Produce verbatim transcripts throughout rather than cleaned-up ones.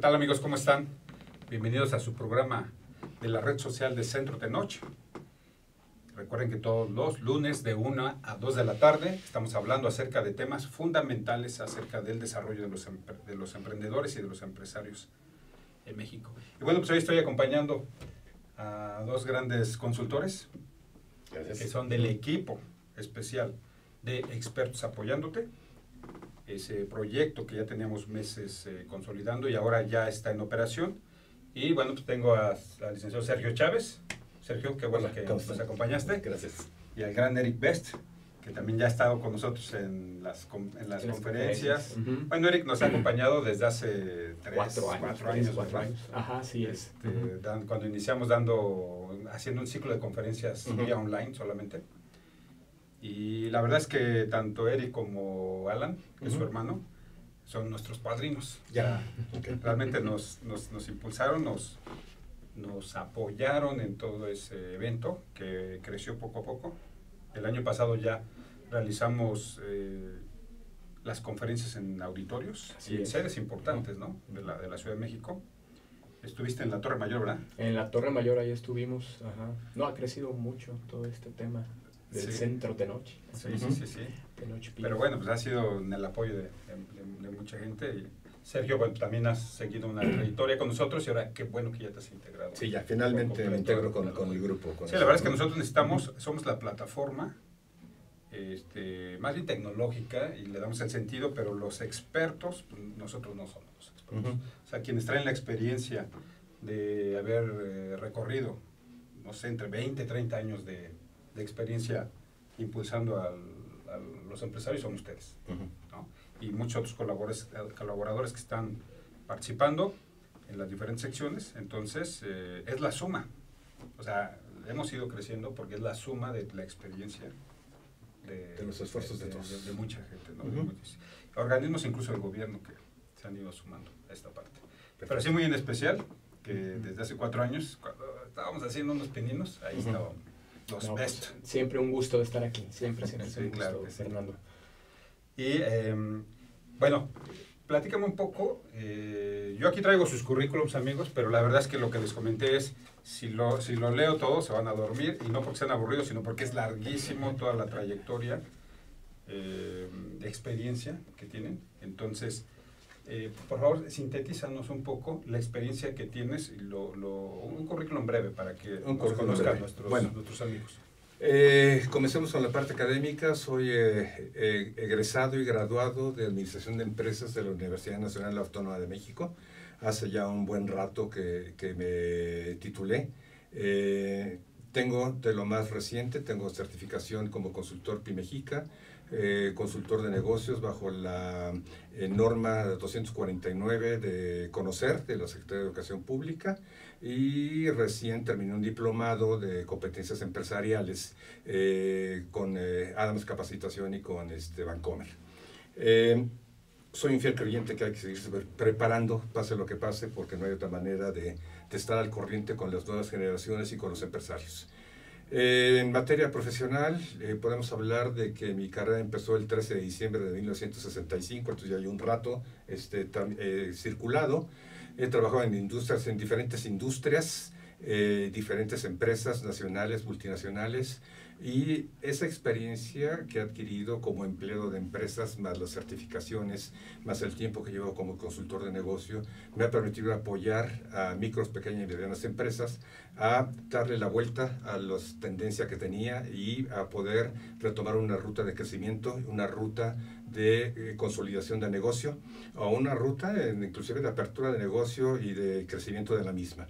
tal, amigos? ¿Cómo están? Bienvenidos a su programa de la red social de Centro Tenoch. Recuerden que todos los lunes de una a dos de la tarde estamos hablando acerca de temas fundamentales acerca del desarrollo de los, de los emprendedores y de los empresarios en México. Y bueno, pues hoy estoy acompañando a dos grandes consultores. Gracias. Que son del equipo especial de Expertos Apoyándote, ese proyecto que ya teníamos meses eh, consolidando y ahora ya está en operación. Y bueno, pues tengo al licenciado Sergio Chávez. Sergio, qué bueno. Hola, que nos están? acompañaste. Gracias. Y al gran Eric Best, que también ya ha estado con nosotros en las, en las conferencias. Uh-huh. Bueno, Eric nos ha acompañado desde hace tres, cuatro años. Cuatro años, cuatro años. Ajá, sí es. Este, uh-huh. dan, cuando iniciamos dando, haciendo un ciclo de conferencias uh-huh. vía online solamente. Y la verdad es que tanto Eric como Alan, que es uh-huh. su hermano, son nuestros padrinos. Ya, okay. Realmente nos, nos, nos impulsaron, nos, nos apoyaron en todo ese evento que creció poco a poco. El año pasado ya realizamos eh, las conferencias en auditorios Así y en es. sedes importantes, ¿no? De la, de la Ciudad de México. Estuviste en la Torre Mayor, ¿verdad? En la Torre Mayor ahí estuvimos, ajá. No, ha crecido mucho todo este tema del sí. Centro Tenoch. Sí, sí, sí, sí. Tenoch Pero bueno, pues ha sido en el apoyo de, de, de mucha gente. Y Sergio, bueno, también has seguido una trayectoria con nosotros y ahora qué bueno que ya te has integrado. Sí, ya finalmente me integro con, con el grupo. Con sí, la verdad es que nosotros necesitamos, somos la plataforma este, más bien tecnológica y le damos el sentido, pero los expertos, pues, nosotros no somos los expertos. Uh-huh. O sea, quienes traen la experiencia de haber eh, recorrido, no sé, entre veinte, treinta años de, de experiencia impulsando al, a los empresarios son ustedes, uh-huh. ¿no? Y muchos otros colaboradores, colaboradores que están participando en las diferentes secciones. Entonces, eh, es la suma. O sea, hemos ido creciendo porque es la suma de la experiencia de, de los esfuerzos de, de, de todos. De, de mucha gente, ¿no? Uh-huh. Organismos incluso del gobierno que se han ido sumando a esta parte. Perfecto. Pero sí muy en especial, que uh-huh. desde hace cuatro años, cuando estábamos haciendo unos pininos, ahí uh-huh. estaban los no, best. Pues, siempre un gusto de estar aquí, siempre, siempre sí, un gusto, claro, Fernando. Sí. Y, eh, bueno, platícame un poco, eh, yo aquí traigo sus currículums, amigos, pero la verdad es que lo que les comenté es, si lo, si lo leo todo, se van a dormir, y no porque sean aburridos, sino porque es larguísimo toda la trayectoria eh, de experiencia que tienen. Entonces, eh, por favor, sintetízanos un poco la experiencia que tienes, y lo, lo, un currículum breve para que un nos conozcan nuestros, bueno, nuestros amigos. Eh, comencemos con la parte académica. Soy eh, eh, egresado y graduado de Administración de Empresas de la Universidad Nacional Autónoma de México. Hace ya un buen rato que, que me titulé. Eh, tengo de lo más reciente, tengo certificación como consultor PYMEJICA, eh, consultor de negocios bajo la eh, norma doscientos cuarenta y nueve de Conocer, de la Secretaría de Educación Pública, y recién terminé un diplomado de competencias empresariales eh, con eh, Adams Capacitación y con este, Bancomer. Eh, soy un fiel creyente que hay que seguirse preparando, pase lo que pase, porque no hay otra manera de, de estar al corriente con las nuevas generaciones y con los empresarios. Eh, en materia profesional, eh, podemos hablar de que mi carrera empezó el trece de diciembre de mil novecientos sesenta y cinco, entonces ya hay un rato este, tam, eh, circulado. He trabajado en industrias, en diferentes industrias, eh, diferentes empresas nacionales, multinacionales, y esa experiencia que he adquirido como empleado de empresas, más las certificaciones, más el tiempo que llevo como consultor de negocio, me ha permitido apoyar a micros, pequeñas y medianas empresas a darle la vuelta a las tendencias que tenía y a poder retomar una ruta de crecimiento, una ruta de eh, consolidación de negocio, o una ruta eh, inclusive de apertura de negocio y de crecimiento de la misma.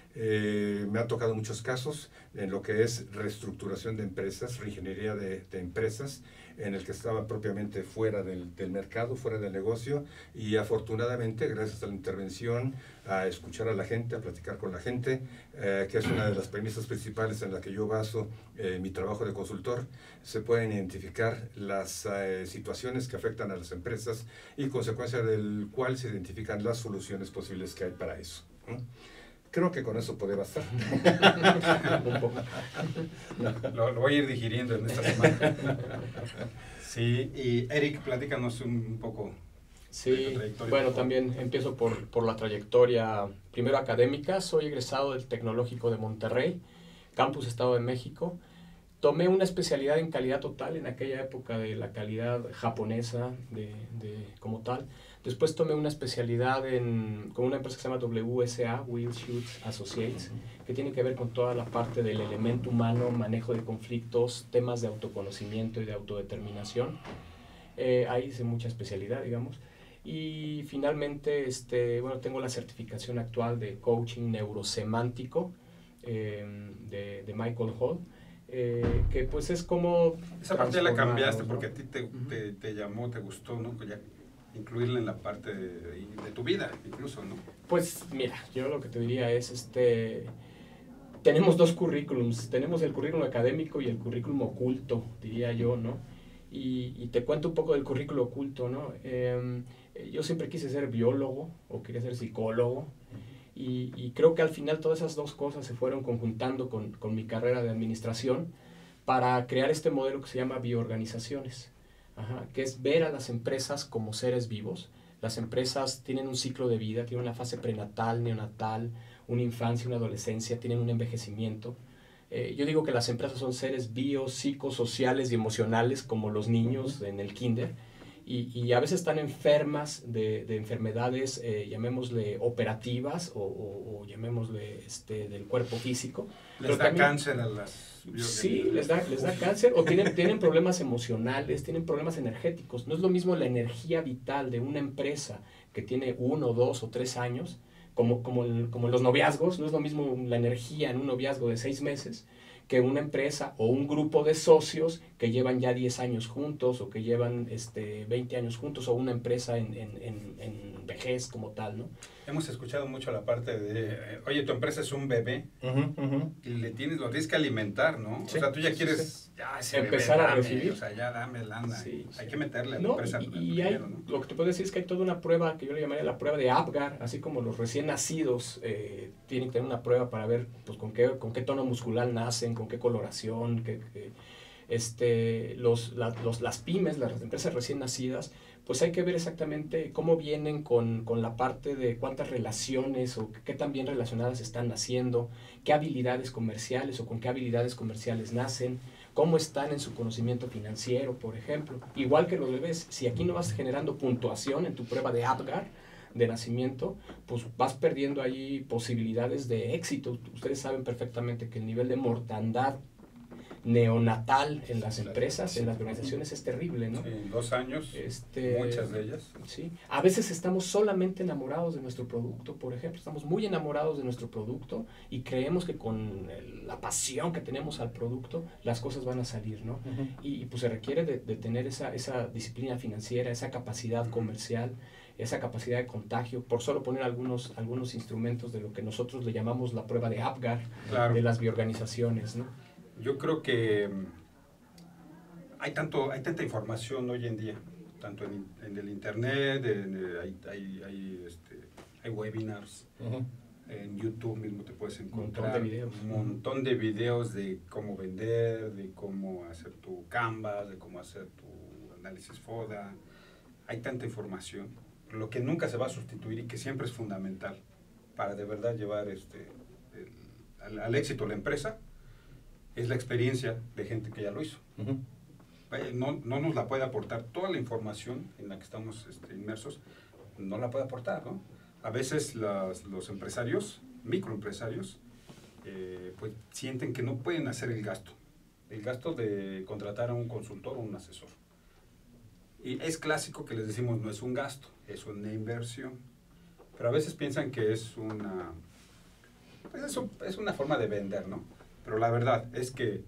Eh, me han tocado muchos casos en lo que es reestructuración de empresas, reingeniería de, de empresas, en el que estaba propiamente fuera del, del mercado, fuera del negocio, y afortunadamente, gracias a la intervención, a escuchar a la gente, a platicar con la gente, eh, que es una de las premisas principales en la que yo baso eh, mi trabajo de consultor, se pueden identificar las eh, situaciones que afectan a las empresas y consecuencia del cual se identifican las soluciones posibles que hay para eso, ¿no? Creo que con eso puede bastar. Un poco. Lo, lo voy a ir digiriendo en esta semana. Sí, y Eric, platícanos un poco Sí, bueno, también empiezo por, por la trayectoria, primero académica. Soy egresado del Tecnológico de Monterrey, Campus Estado de México. Tomé una especialidad en calidad total en aquella época de la calidad japonesa de, de, como tal. Después tomé una especialidad en, con una empresa que se llama W S A, Will Schutz Associates, que tiene que ver con toda la parte del elemento humano, manejo de conflictos, temas de autoconocimiento y de autodeterminación. Eh, ahí hice mucha especialidad, digamos. Y finalmente, este, bueno, tengo la certificación actual de coaching neurosemántico eh, de, de Michael Hall, eh, que pues es como... Esa parte ya la cambiaste, ¿no? Porque a ¿no? ti te, Uh-huh. te, te llamó, te gustó, ¿no? Pues ya incluirla en la parte de, de tu vida, incluso, ¿no? Pues mira, yo lo que te diría es, este, tenemos dos currículums, tenemos el currículum académico y el currículum oculto, diría yo, ¿no? Y, y te cuento un poco del currículo oculto, ¿no? Eh, yo siempre quise ser biólogo o quería ser psicólogo y, y creo que al final todas esas dos cosas se fueron conjuntando con, con mi carrera de administración para crear este modelo que se llama bioorganizaciones, ajá, que es ver a las empresas como seres vivos. Las empresas tienen un ciclo de vida, tienen una fase prenatal, neonatal, una infancia, una adolescencia, tienen un envejecimiento. Eh, yo digo que las empresas son seres bio, psicosociales y emocionales como los niños en el kinder y, y a veces están enfermas de, de enfermedades, eh, llamémosle operativas o, o, o llamémosle este, del cuerpo físico. Les Pero da también, cáncer a las... Sí, les da, les da cáncer o tienen, tienen problemas emocionales, tienen problemas energéticos. No es lo mismo la energía vital de una empresa que tiene uno, dos o tres años, como, como, el, como los noviazgos, no es lo mismo la energía en un noviazgo de seis meses que una empresa o un grupo de socios que llevan ya diez años juntos o que llevan este, veinte años juntos o una empresa en, en, en, en vejez como tal, ¿no? Hemos escuchado mucho la parte de, eh, oye, tu empresa es un bebé Uh-huh, uh-huh. y le tienes, lo tienes que alimentar, ¿no? Sí, o sea, tú ya sí, quieres, sí. ya ese Empezar bebé, a dame, recibir. O sea, ya dame lana. Sí, Hay sí. que meterle a la No, empresa y, y primero, hay, ¿no? lo que te puedo decir es que hay toda una prueba que yo le llamaría la prueba de Apgar, así como los recién nacidos eh, tienen que tener una prueba para ver pues, con, qué, con qué tono muscular nacen, con qué coloración, qué, qué, este, los, la, los, las pymes, las empresas recién nacidas, pues hay que ver exactamente cómo vienen con, con la parte de cuántas relaciones o qué tan bien relacionadas están haciendo, qué habilidades comerciales o con qué habilidades comerciales nacen, cómo están en su conocimiento financiero, por ejemplo. Igual que los bebés, si aquí no vas generando puntuación en tu prueba de Apgar, de nacimiento, pues vas perdiendo ahí posibilidades de éxito. Ustedes saben perfectamente que el nivel de mortandad neonatal en las empresas, en las organizaciones es terrible, ¿no? Sí, dos años, este, muchas de ellas. Sí. A veces estamos solamente enamorados de nuestro producto, por ejemplo, estamos muy enamorados de nuestro producto y creemos que con el, la pasión que tenemos al producto, las cosas van a salir, ¿no? Uh-huh. y, y pues se requiere de, de tener esa, esa disciplina financiera, esa capacidad comercial, esa capacidad de contagio, por solo poner algunos, algunos instrumentos de lo que nosotros le llamamos la prueba de Apgar, claro, de las bioorganizaciones, ¿no? Yo creo que hay, tanto, hay tanta información hoy en día, tanto en, en el internet, en, en, hay, hay, hay, este, hay webinars, uh-huh. En YouTube mismo te puedes encontrar un montón de videos, un montón de videos de cómo vender, de cómo hacer tu Canvas, de cómo hacer tu análisis FODA. Hay tanta información, lo que nunca se va a sustituir y que siempre es fundamental para de verdad llevar este, el, al, al éxito la empresa, es la experiencia de gente que ya lo hizo. Uh-huh. No, no nos la puede aportar toda la información en la que estamos este, inmersos, no la puede aportar, ¿no? A veces las, los empresarios, microempresarios, eh, pues sienten que no pueden hacer el gasto, el gasto de contratar a un consultor o un asesor. Y es clásico que les decimos, no es un gasto, es una inversión. Pero a veces piensan que es una, pues es, un, es una forma de vender, ¿no? Pero la verdad es que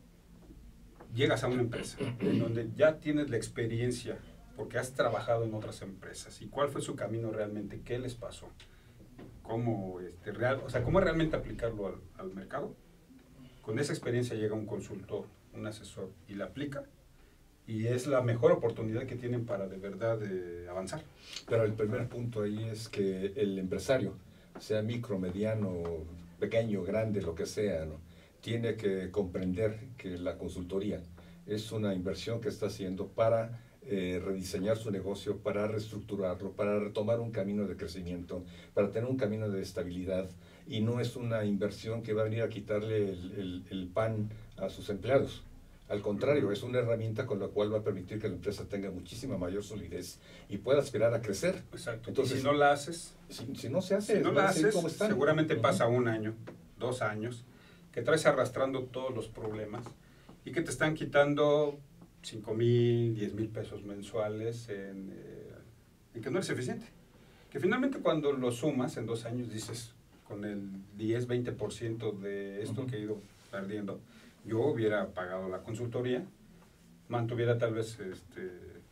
llegas a una empresa en donde ya tienes la experiencia porque has trabajado en otras empresas y cuál fue su camino realmente, qué les pasó, cómo, este, real, o sea, cómo realmente aplicarlo al, al mercado. Con esa experiencia llega un consultor, un asesor y la aplica y es la mejor oportunidad que tienen para de verdad de avanzar. Pero el primer punto ahí es que el empresario, sea micro, mediano, pequeño, grande, lo que sea, ¿no?, tiene que comprender que la consultoría es una inversión que está haciendo para eh, rediseñar su negocio, para reestructurarlo, para retomar un camino de crecimiento, para tener un camino de estabilidad, y no es una inversión que va a venir a quitarle el, el, el pan a sus empleados. Al contrario, es una herramienta con la cual va a permitir que la empresa tenga muchísima mayor solidez y pueda aspirar a crecer. Exacto. Entonces, y si no la haces, si, si no se hace, si no la haces, como están. seguramente Uh-huh. pasa un año, dos años, que traes arrastrando todos los problemas y que te están quitando cinco mil, diez mil pesos mensuales en, eh, en que no eres eficiente. Que finalmente cuando lo sumas en dos años dices, con el diez, veinte por ciento de esto uh-huh. que he ido perdiendo, yo hubiera pagado la consultoría, mantuviera tal vez este,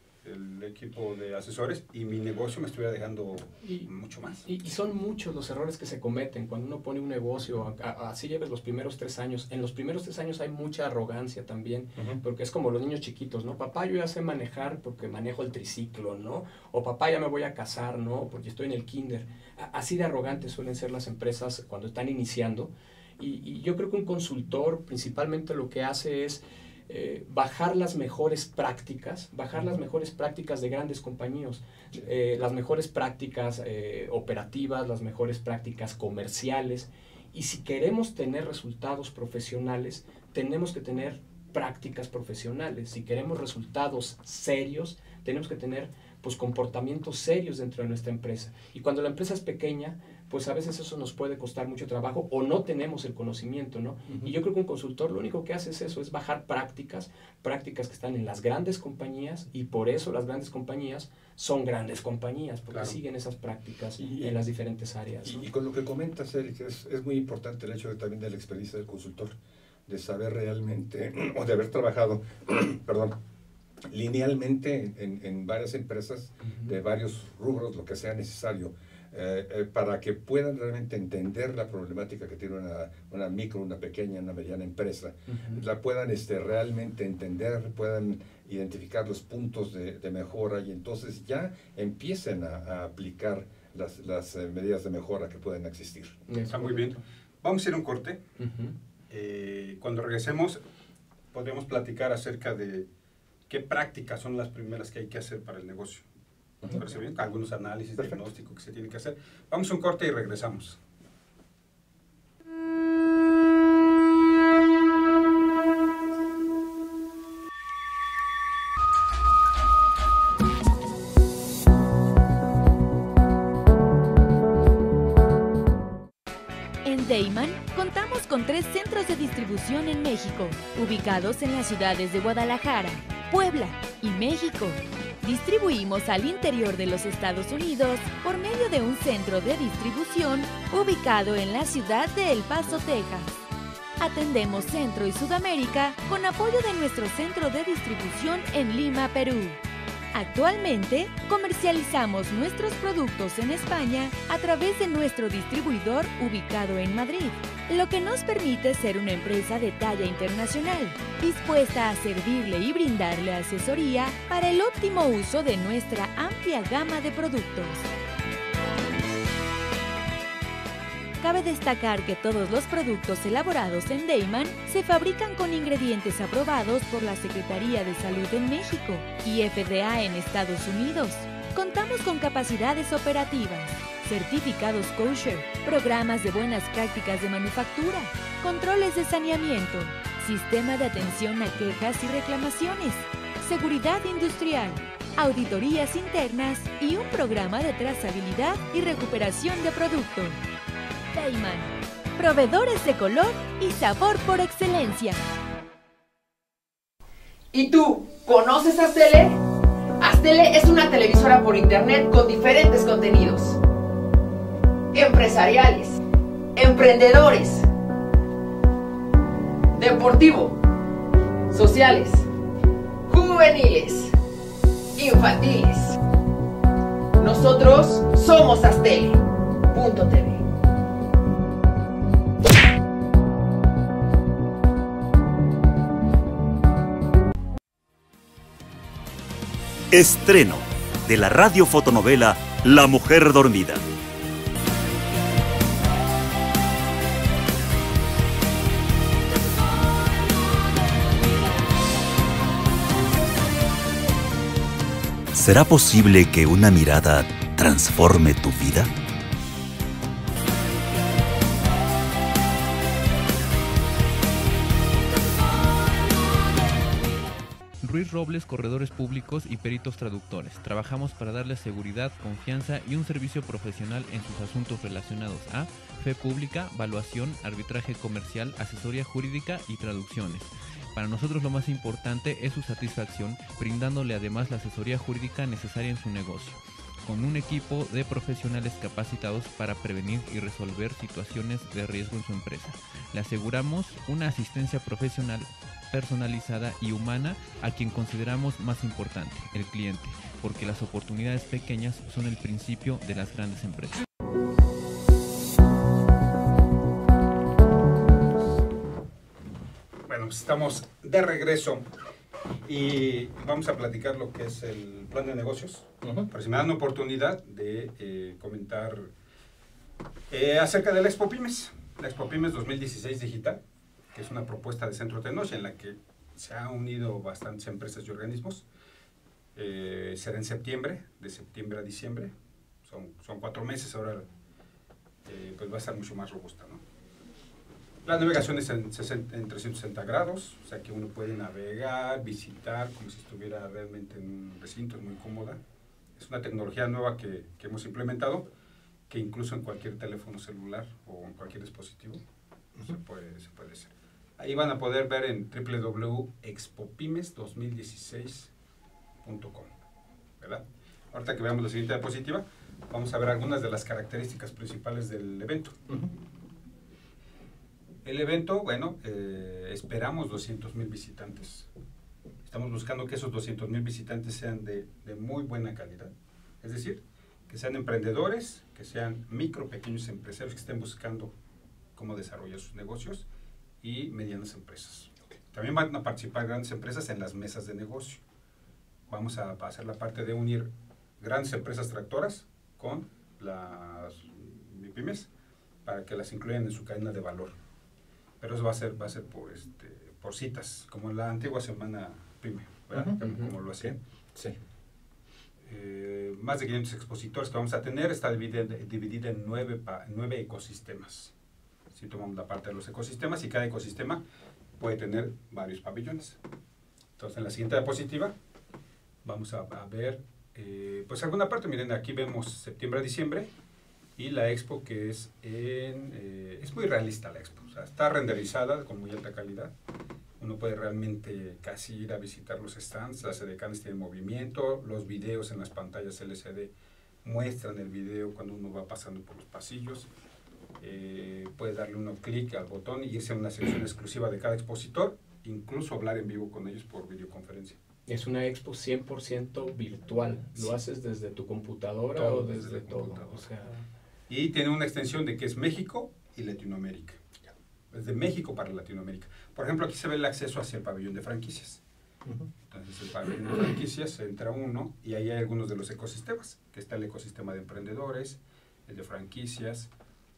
el equipo de asesores y mi negocio me estuviera dejando y, mucho más. Y, y son muchos los errores que se cometen cuando uno pone un negocio, a, a, así lleves los primeros tres años. En los primeros tres años hay mucha arrogancia también, uh-huh. porque es como los niños chiquitos, ¿no? Papá, yo ya sé manejar porque manejo el triciclo, ¿no? O papá, ya me voy a casar, ¿no? Porque estoy en el kinder. Así de arrogantes suelen ser las empresas cuando están iniciando. Y, y yo creo que un consultor principalmente lo que hace es eh, bajar las mejores prácticas, bajar las mejores prácticas de grandes compañías, eh, las mejores prácticas eh, operativas, las mejores prácticas comerciales. Y si queremos tener resultados profesionales, tenemos que tener prácticas profesionales. Si queremos resultados serios, tenemos que tener pues comportamientos serios dentro de nuestra empresa. Y cuando la empresa es pequeña, pues a veces eso nos puede costar mucho trabajo o no tenemos el conocimiento, ¿no? Uh-huh. Y yo creo que un consultor lo único que hace es eso, es bajar prácticas, prácticas que están en las grandes compañías, y por eso las grandes compañías son grandes compañías, porque claro. siguen esas prácticas y, en las diferentes áreas, ¿no? Y, y con lo que comentas, Eric, es, es muy importante el hecho de, también de la experiencia del consultor, de saber realmente, o de haber trabajado, perdón, linealmente en, en varias empresas, uh-huh. de varios rubros, lo que sea necesario, eh, eh, para que puedan realmente entender la problemática que tiene una, una micro, una pequeña, una mediana empresa, uh-huh. la puedan este, realmente entender, puedan identificar los puntos de, de mejora, y entonces ya empiecen a, a aplicar las, las eh, medidas de mejora que pueden existir. Está muy bien. Vamos a ir a un corte. Uh-huh. eh, cuando regresemos, podríamos platicar acerca de qué prácticas son las primeras que hay que hacer para el negocio. ¿Me parece bien? Algunos análisis, perfecto, diagnóstico que se tienen que hacer. Vamos a un corte y regresamos. En Deiman contamos con tres centros de distribución en México, ubicados en las ciudades de Guadalajara, Puebla y México. Distribuimos al interior de los Estados Unidos por medio de un centro de distribución ubicado en la ciudad de El Paso, Texas. Atendemos Centro y Sudamérica con apoyo de nuestro centro de distribución en Lima, Perú. Actualmente, comercializamos nuestros productos en España a través de nuestro distribuidor ubicado en Madrid, lo que nos permite ser una empresa de talla internacional, dispuesta a servirle y brindarle asesoría para el óptimo uso de nuestra amplia gama de productos. Cabe destacar que todos los productos elaborados en Deiman se fabrican con ingredientes aprobados por la Secretaría de Salud en México y F D A en Estados Unidos. Contamos con capacidades operativas, certificados kosher, programas de buenas prácticas de manufactura, controles de saneamiento, sistema de atención a quejas y reclamaciones, seguridad industrial, auditorías internas y un programa de trazabilidad y recuperación de producto. Deiman, proveedores de color y sabor por excelencia. ¿Y tú, conoces Astele? Astele es una televisora por internet con diferentes contenidos empresariales, emprendedores, deportivo, sociales, juveniles, infantiles. Nosotros somos Astele punto T V. Estreno de la radiofotonovela La Mujer Dormida. ¿Será posible que una mirada transforme tu vida? Ruiz Robles, corredores públicos y peritos traductores. Trabajamos para darles seguridad, confianza y un servicio profesional en sus asuntos relacionados a fe pública, valuación, arbitraje comercial, asesoría jurídica y traducciones. Para nosotros lo más importante es su satisfacción, brindándole además la asesoría jurídica necesaria en su negocio, con un equipo de profesionales capacitados para prevenir y resolver situaciones de riesgo en su empresa. Le aseguramos una asistencia profesional personalizada y humana a quien consideramos más importante, el cliente, porque las oportunidades pequeñas son el principio de las grandes empresas. Bueno, pues estamos de regreso y vamos a platicar lo que es el plan de negocios. Uh-huh. Pero si me dan una oportunidad de eh, comentar eh, acerca de la Expo Pymes, la Expo Pymes dos mil dieciséis Digital, que es una propuesta de Centro Tenoch en la que se han unido bastantes empresas y organismos. Eh, será en septiembre, de septiembre a diciembre, son, son cuatro meses, ahora eh, pues va a estar mucho más robusta, ¿no? La navegación es en, en trescientos sesenta grados, o sea que uno puede navegar, visitar, como si estuviera realmente en un recinto, es muy cómoda. Es una tecnología nueva que, que hemos implementado, que incluso en cualquier teléfono celular o en cualquier dispositivo uh-huh. se, puede, se puede hacer. Ahí van a poder ver en doble u doble u doble u punto expo pymes dos mil dieciséis punto com, ¿verdad? Ahorita que veamos la siguiente diapositiva, vamos a ver algunas de las características principales del evento. Uh-huh. El evento, bueno, eh, esperamos doscientos mil visitantes. Estamos buscando que esos doscientos mil visitantes sean de, de muy buena calidad. Es decir, que sean emprendedores, que sean micro, pequeños empresarios que estén buscando cómo desarrollar sus negocios, y medianas empresas. Okay. También van a participar grandes empresas en las mesas de negocio. Vamos a, a hacer la parte de unir grandes empresas tractoras con las pymes para que las incluyan en su cadena de valor. Pero eso va a ser, va a ser por, este, por citas, como en la antigua semana pyme, ¿verdad? Uh-huh, como, como lo hacían. Sí. Eh, más de quinientos expositores que vamos a tener, está dividida, dividida en nueve, pa, nueve ecosistemas. Si tomamos la parte de los ecosistemas, y cada ecosistema puede tener varios pabellones. Entonces, en la siguiente diapositiva vamos a, a ver eh, pues alguna parte. Miren, aquí vemos septiembre a diciembre y la expo que es en, eh, es muy realista la expo, o sea, está renderizada con muy alta calidad. Uno puede realmente casi ir a visitar los stands, las edecanes tienen movimiento, los videos en las pantallas L C D muestran el video cuando uno va pasando por los pasillos. Eh, puede darle uno clic al botón y irse a una sección exclusiva de cada expositor, incluso hablar en vivo con ellos por videoconferencia. Es una expo cien por ciento virtual, lo sí. haces desde tu computadora todo, o desde, desde todo. O sea... Y tiene una extensión de que es México y Latinoamérica. Es de México para Latinoamérica. Por ejemplo, aquí se ve el acceso hacia el pabellón de franquicias. Uh-huh. Entonces, el pabellón de franquicias entra uno y ahí hay algunos de los ecosistemas, que está el ecosistema de emprendedores, el de franquicias,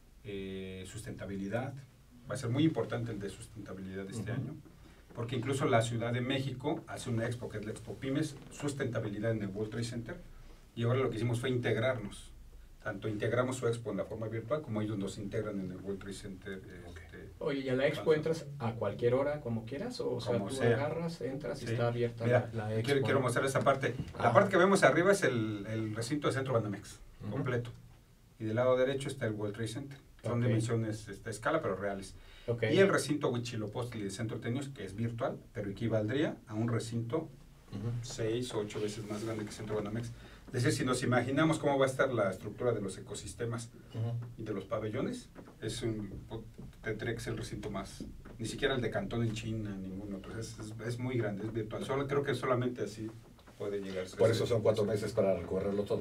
Eh, sustentabilidad. Va a ser muy importante el de sustentabilidad este uh-huh. año, porque incluso la Ciudad de México hace una expo, que es la Expo Pymes, sustentabilidad en el World Trade Center, y ahora lo que hicimos fue integrarnos. Tanto integramos su expo en la forma virtual, como ellos nos integran en el World Trade Center. Okay. Este, Oye, ¿y a la expo entras a cualquier hora, como quieras? O, o sea, tú sea. agarras, entras sí. y está abierta Mira, la, la expo. Quiero, quiero mostrar esa parte. Ah. La parte que vemos arriba es el, el recinto de Centro Banamex, uh-huh. completo. Y del lado derecho está el World Trade Center. Son okay. dimensiones de esta escala, pero reales. Okay. Y el recinto Huitzilopochtli de Centro Tenoch, que es virtual, pero equivaldría a un recinto uh-huh. seis o ocho veces más grande que Centro Banamex. Es decir, si nos imaginamos cómo va a estar la estructura de los ecosistemas uh-huh. y de los pabellones, es un, tendría que ser el recinto más, ni siquiera el de Cantón en China, ningún otro. Es, es, es muy grande, es virtual. Solo, creo que solamente así puede llegar. Por eso son cuatro meses para recorrerlo todo.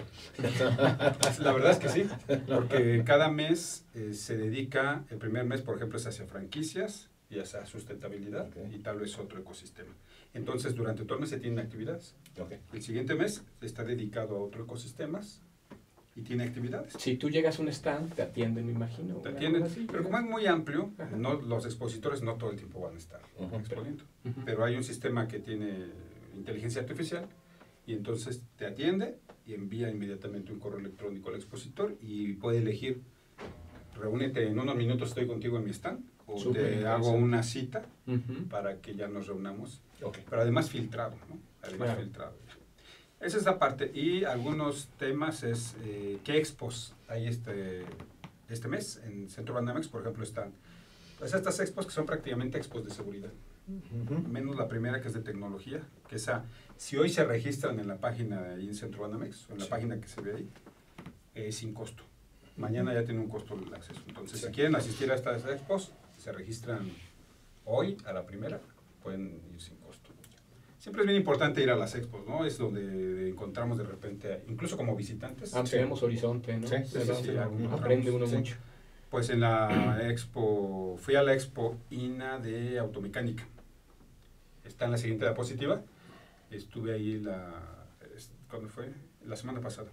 La verdad es que sí, porque cada mes eh, se dedica, el primer mes, por ejemplo, es hacia franquicias y hacia sustentabilidad, okay. y tal vez otro ecosistema. Entonces, durante todo el mes se tienen actividades. Okay. El siguiente mes está dedicado a otros ecosistemas y tiene actividades. Si tú llegas a un stand, te atienden, me imagino. Te atienden, así, pero como es muy amplio, no, los expositores no todo el tiempo van a estar uh-huh. exponiendo. Uh-huh. Pero hay un sistema que tiene inteligencia artificial y entonces te atiende y envía inmediatamente un correo electrónico al expositor y puede elegir, reúnete en unos minutos, estoy contigo en mi stand, o Súper te hago una cita uh-huh. para que ya nos reunamos, Okay. pero además filtrado, ¿no? Además Claro. filtrado. Esa es la parte, y algunos temas es, eh, ¿qué expos hay este, este mes? En Centro Banamex, por ejemplo, están pues estas expos que son prácticamente expos de seguridad, Uh-huh. menos la primera que es de tecnología, que esa, si hoy se registran en la página de ahí en Centro Banamex, o en la Sí. página que se ve ahí, es sin costo. Mañana ya tiene un costo el acceso. Entonces, Sí. si quieren asistir a estas expos, se registran hoy a la primera, pueden ir sin costo. Siempre es bien importante ir a las expos, ¿no? Es donde encontramos de repente, incluso como visitantes. Ampliamos horizonte, ¿no? Sí, Se sí, va- sí, se va- algún- aprende uno sí. mucho. Pues en la expo, fui a la expo I N A de automecánica. Está en la siguiente diapositiva. Estuve ahí la, es- ¿cuándo fue? La semana pasada.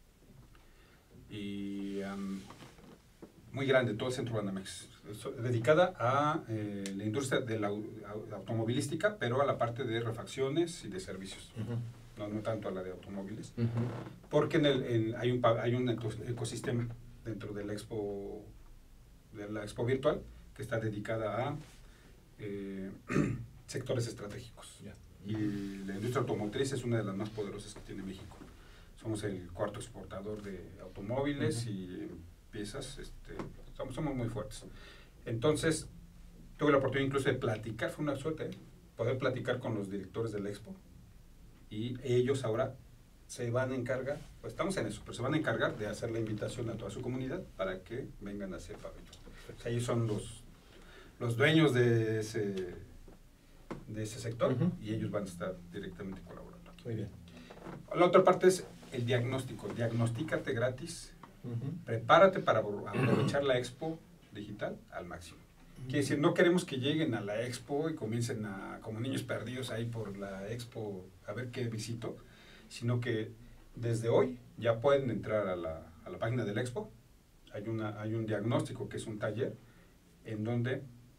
Y um, muy grande, todo el centro Banamex. So- dedicada a eh, la industria de la au- au- automovilística, pero a la parte de refacciones y de servicios. Uh-huh. No, no tanto a la de automóviles. Uh-huh. Porque en el, en- hay, un, pa- hay un eco- ecosistema dentro de la expo de la expo virtual que está dedicada a eh, sectores estratégicos. Ya. Y la industria automotriz es una de las más poderosas que tiene México. Somos el cuarto exportador de automóviles Uh-huh. y piezas, este, somos, somos muy fuertes. Entonces, tuve la oportunidad incluso de platicar, fue una suerte, ¿eh? Poder platicar con los directores de la expo, y ellos ahora se van a encargar, pues estamos en eso, pero se van a encargar de hacer la invitación a toda su comunidad para que vengan a hacer pabellón. O sea, ellos son los, los dueños de ese, de ese sector, Uh-huh. y ellos van a estar directamente colaborando. Muy bien. La otra parte es el diagnóstico. Diagnostícate gratis, Uh-huh. prepárate para aprovechar la expo digital al máximo. Quiere decir, no queremos que lleguen a la expo y comiencen a, como niños perdidos ahí por la expo, a ver qué visito, sino que desde hoy ya pueden entrar a la, a la página de la expo. Hay, una, hay un diagnóstico que es un taller en donde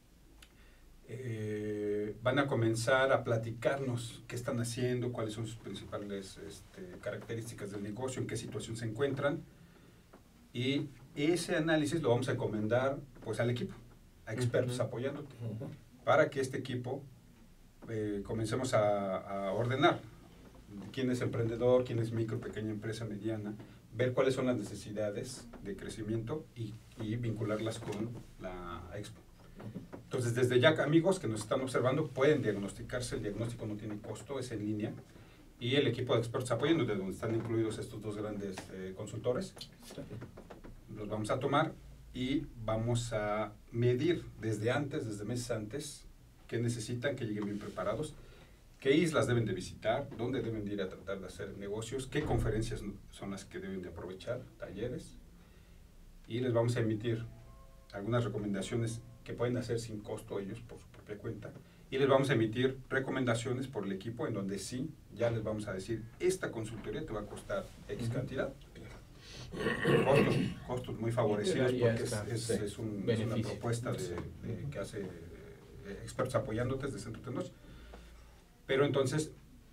eh, van a comenzar a platicarnos qué están haciendo, cuáles son sus principales este, características del negocio, en qué situación se encuentran, y ese análisis lo vamos a encomendar pues al equipo, a expertos Ujú. apoyándote, Uh-huh. para que este equipo eh, comencemos a, a ordenar quién es emprendedor, quién es micro, pequeña empresa, mediana, ver cuáles son las necesidades de crecimiento y, y vincularlas con la expo. Entonces, desde ya, amigos que nos están observando, pueden diagnosticarse. El diagnóstico no tiene costo, es en línea. Y el equipo de expertos apoyando, de donde están incluidos estos dos grandes eh, consultores, los vamos a tomar y vamos a medir desde antes, desde meses antes, qué necesitan, que lleguen bien preparados, qué islas deben de visitar, dónde deben de ir a tratar de hacer negocios, qué conferencias son las que deben de aprovechar, talleres, y les vamos a emitir algunas recomendaciones que pueden hacer sin costo ellos por su propia cuenta, y les vamos a emitir recomendaciones por el equipo en donde sí, ya les vamos a decir, esta consultoría te va a costar X cantidad, costos, costos muy favorecidos Ya porque es, está, es, sí. es un- es una Beneficio. propuesta de, de- que hace eh, expertos apoyándote desde Centro Tenoch. Pero entonces,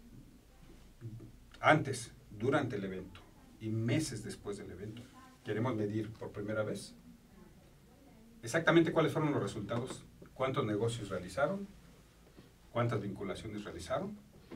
antes, durante el evento y meses después del evento, queremos medir por primera vez exactamente cuáles fueron los resultados, cuántos negocios realizaron, cuántas vinculaciones realizaron,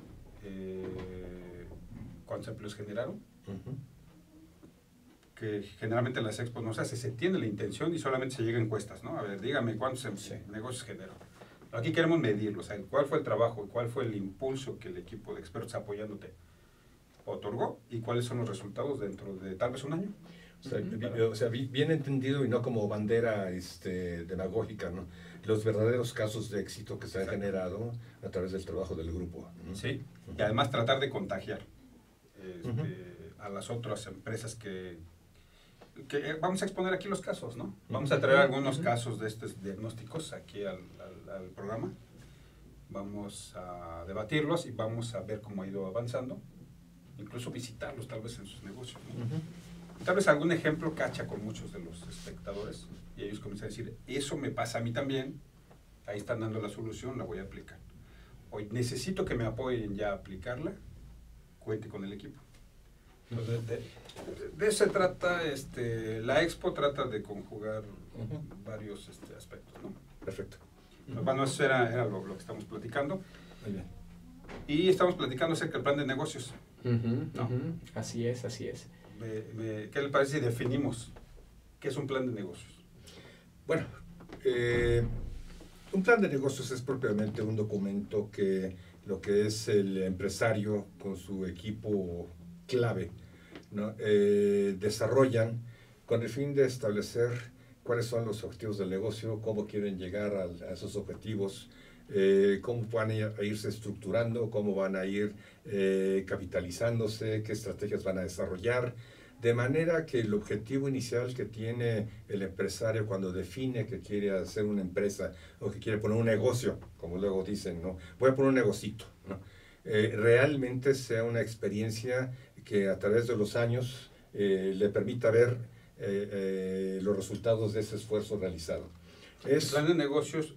eh, cuántos empleos generaron, Uh-huh. que generalmente en las expos no se hace, se tiene la intención y solamente se llega a encuestas, ¿no? A ver, dígame cuántos em- Sí. negocios generó. Aquí queremos medirlo, o sea, cuál fue el trabajo, cuál fue el impulso que el equipo de expertos apoyándote otorgó y cuáles son los resultados dentro de tal vez un año. O sea, Ujú. bi- o sea, bi- bien entendido y no como bandera este, demagógica, ¿no? Los verdaderos casos de éxito que se han Exacto. generado a través del trabajo del grupo, ¿no? Sí, Ujú. y además tratar de contagiar este, Ujú. a las otras empresas que, que eh, vamos a exponer aquí los casos, ¿no? Vamos Ujú. a traer algunos Ujú. casos de estos diagnósticos aquí al, al- al programa. Vamos a debatirlos y vamos a ver cómo ha ido avanzando, incluso visitarlos tal vez en sus negocios, ¿no? Ujú. Tal vez algún ejemplo cacha con muchos de los espectadores y ellos comienzan a decir, eso me pasa a mí también, ahí están dando la solución, la voy a aplicar. Hoy necesito que me apoyen ya a aplicarla, cuente con el equipo. Entonces, de, de eso se trata, este, la Expo trata de conjugar uh-huh. varios este, aspectos, ¿no? Perfecto. Uh-huh. Bueno, eso era, era lo, lo que estamos platicando. Muy bien. Y estamos platicando acerca del plan de negocios. Uh-huh, ¿no? uh-huh. Así es, así es. Me, me, ¿Qué le parece si definimos qué es un plan de negocios? Bueno, eh, un plan de negocios es propiamente un documento que lo que es el empresario con su equipo clave, ¿no? eh, desarrollan con el fin de establecer cuáles son los objetivos del negocio, cómo quieren llegar a, a esos objetivos, eh, cómo van a, ir, a irse estructurando, cómo van a ir eh, capitalizándose, qué estrategias van a desarrollar, de manera que el objetivo inicial que tiene el empresario cuando define que quiere hacer una empresa o que quiere poner un negocio, como luego dicen, ¿no? Voy a poner un negocito, ¿no? Eh, realmente sea una experiencia que a través de los años eh, le permita ver eh, eh, los resultados de ese esfuerzo realizado. Es, ¿El plan de negocios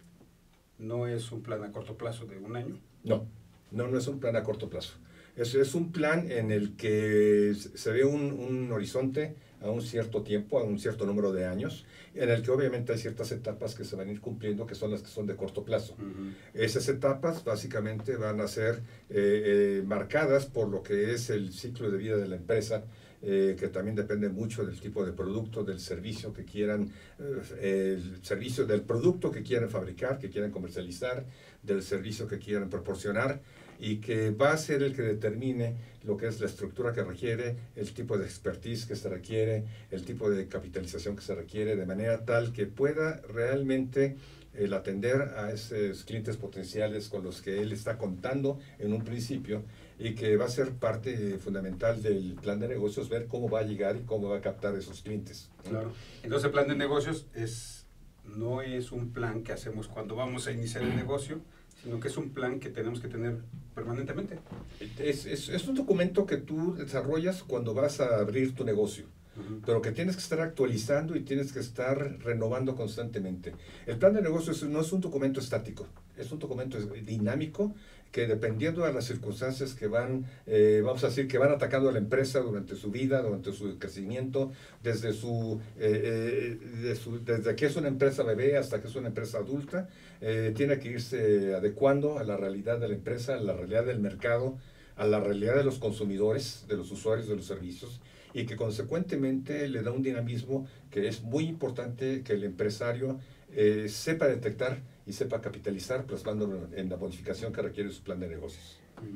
no es un plan a corto plazo de un año? No, no, no es un plan a corto plazo. Es, es un plan en el que se ve un, un horizonte a un cierto tiempo, a un cierto número de años, en el que obviamente hay ciertas etapas que se van a ir cumpliendo, que son las que son de corto plazo. Uh-huh. Esas etapas básicamente van a ser eh, eh, marcadas por lo que es el ciclo de vida de la empresa, eh, que también depende mucho del tipo de producto, del servicio que quieran, eh, el servicio del producto que quieran fabricar, que quieran comercializar, del servicio que quieran proporcionar, y que va a ser el que determine lo que es la estructura que requiere, el tipo de expertise que se requiere, el tipo de capitalización que se requiere, de manera tal que pueda realmente el atender a esos clientes potenciales con los que él está contando en un principio, y que va a ser parte fundamental del plan de negocios, ver cómo va a llegar y cómo va a captar esos clientes. Claro. Entonces el plan de negocios es, no es un plan que hacemos cuando vamos a iniciar el negocio, sino que es un plan que tenemos que tener permanentemente. Es, es, es un documento que tú desarrollas cuando vas a abrir tu negocio, uh-huh. pero que tienes que estar actualizando y tienes que estar renovando constantemente. El plan de negocios no es un documento estático, es un documento dinámico que, dependiendo de las circunstancias que van, eh, vamos a decir, que van atacando a la empresa durante su vida, durante su crecimiento, desde, su, eh, eh, de su, desde que es una empresa bebé hasta que es una empresa adulta, eh, tiene que irse adecuando a la realidad de la empresa, a la realidad del mercado, a la realidad de los consumidores, de los usuarios de los servicios, y que consecuentemente le da un dinamismo que es muy importante que el empresario eh, sepa detectar y sepa capitalizar, plasmándolo en la modificación que requiere su plan de negocios.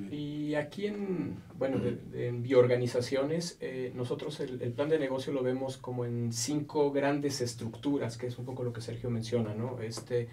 Y aquí en, bueno, de, de, en bioorganizaciones, eh, nosotros el, el plan de negocio lo vemos como en cinco grandes estructuras, que es un poco lo que Sergio menciona, ¿no? Este,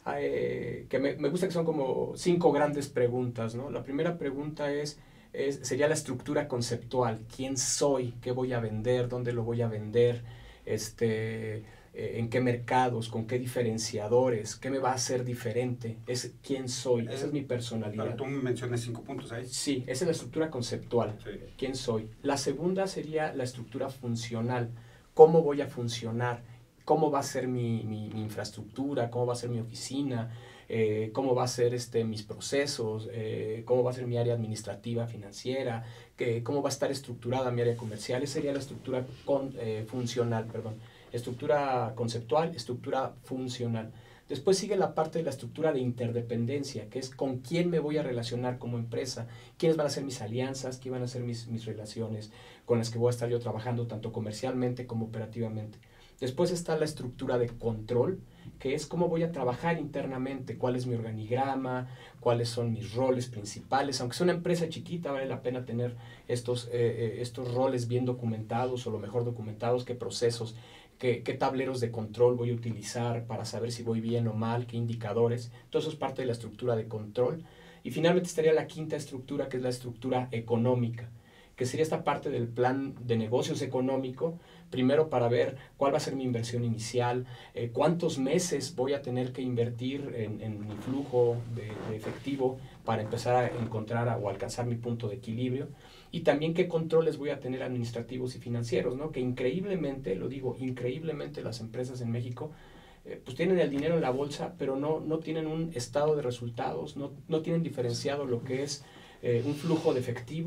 eh, que me, me gusta que son como cinco grandes preguntas, ¿no? La primera pregunta es, es, sería la estructura conceptual. ¿Quién soy? ¿Qué voy a vender? ¿Dónde lo voy a vender? Este... en qué mercados, con qué diferenciadores, qué me va a hacer diferente, es quién soy, esa es mi personalidad. Pero tú mencionas cinco puntos ahí. Sí, esa es la estructura conceptual, sí. ¿Quién soy? La segunda sería la estructura funcional, cómo voy a funcionar, cómo va a ser mi, mi, mi infraestructura, cómo va a ser mi oficina, eh, cómo va a ser este, mis procesos, eh, cómo va a ser mi área administrativa, financiera, que, cómo va a estar estructurada mi área comercial. Esa sería la estructura con, eh, funcional, perdón. Estructura conceptual, estructura funcional. Después sigue la parte de la estructura de interdependencia, que es con quién me voy a relacionar como empresa, quiénes van a ser mis alianzas, quiénes van a ser mis, mis relaciones con las que voy a estar yo trabajando tanto comercialmente como operativamente. Después está la estructura de control, que es cómo voy a trabajar internamente, cuál es mi organigrama, cuáles son mis roles principales. Aunque sea una empresa chiquita, vale la pena tener estos, eh, estos roles bien documentados, o lo mejor documentados, qué procesos, qué, qué tableros de control voy a utilizar para saber si voy bien o mal, qué indicadores. Todo eso es parte de la estructura de control. Y finalmente estaría la quinta estructura, que es la estructura económica, que sería esta parte del plan de negocios económico, primero para ver cuál va a ser mi inversión inicial, eh, cuántos meses voy a tener que invertir en, en mi flujo de, de efectivo para empezar a encontrar a, o alcanzar mi punto de equilibrio, y también qué controles voy a tener administrativos y financieros, ¿no? Que increíblemente, lo digo, increíblemente las empresas en México eh, pues tienen el dinero en la bolsa, pero no, no tienen un estado de resultados, no, no tienen diferenciado lo que es eh, un flujo de efectivo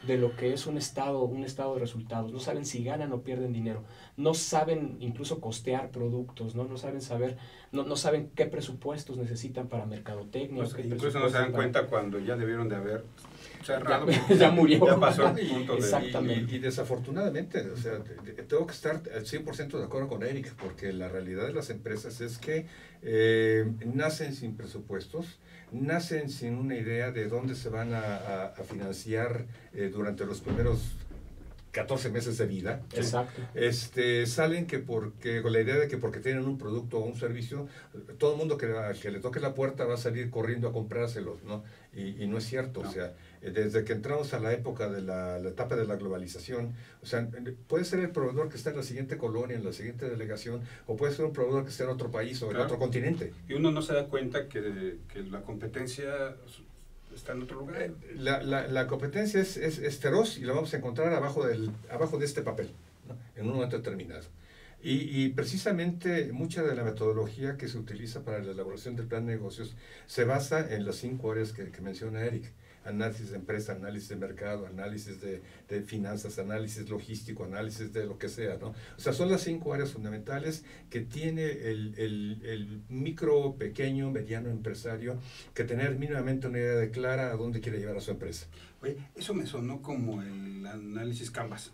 de lo que es un estado, un estado de resultados. No saben si ganan o pierden dinero. No saben incluso costear productos, ¿no? No saben saber, no, no saben qué presupuestos necesitan para mercadotecnia. Pues, qué incluso no se dan para... cuenta cuando ya debieron de haber cerrado. Ya, ya murió. Ya pasó el punto de... Exactamente. Y, y, y desafortunadamente, o sea, te- te- tengo que estar al cien por ciento de acuerdo con Eric, porque la realidad de las empresas es que eh, nacen sin presupuestos, nacen sin una idea de dónde se van a, a- a financiar eh, durante los primeros catorce meses de vida. Exacto. Este, salen que porque, con la idea de que porque tienen un producto o un servicio, todo el mundo que, que le toque la puerta va a salir corriendo a comprárselos, ¿no? Y, y no es cierto, No. o sea, eh, desde que entramos a la época de la, la etapa de la globalización, o sea, puede ser el proveedor que está en la siguiente colonia, en la siguiente delegación, o puede ser un proveedor que está en otro país o en Claro. otro continente. Y uno no se da cuenta que, que la competencia está en otro lugar. La, la, la competencia es, es, es feroz y la vamos a encontrar abajo, del, abajo de este papel, ¿no? En un momento determinado. Y, y precisamente mucha de la metodología que se utiliza para la elaboración del plan de negocios se basa en las cinco áreas que, que menciona Eric. Análisis de empresa, análisis de mercado, análisis de, de finanzas, análisis logístico, análisis de lo que sea, ¿no? O sea, son las cinco áreas fundamentales que tiene el, el, el micro, pequeño, mediano empresario que tener mínimamente una idea de clara a dónde quiere llevar a su empresa. Oye, eso me sonó como el análisis Canvas.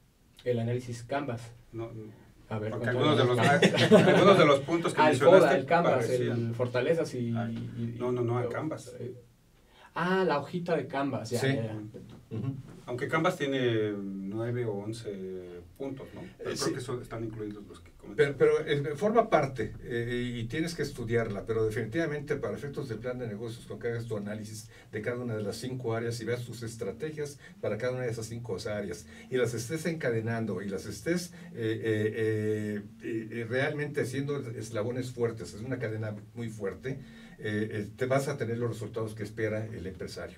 El análisis Canvas. No, A ver, porque cuéntame. algunos de, los, algunos de los puntos que Ah, el mencionaste FODA, el Canvas, parecían- el Fortalezas y... Ah, y- no, no, no, el y- Canvas. eh, Ah, la hojita de Canvas, ya, Sí. ya, ya. Ujú. Aunque Canvas tiene nueve o once puntos, ¿no? Pero Eh, creo sí. que son, están incluidos los que comenté. Pero, pero eh, forma parte eh, y tienes que estudiarla, pero definitivamente para efectos del plan de negocios, con que hagas tu análisis de cada una de las cinco áreas y veas tus estrategias para cada una de esas cinco áreas y las estés encadenando y las estés eh, eh, eh, eh, realmente haciendo eslabones fuertes, es una cadena muy fuerte, eh, eh, te vas a tener los resultados que espera el empresario.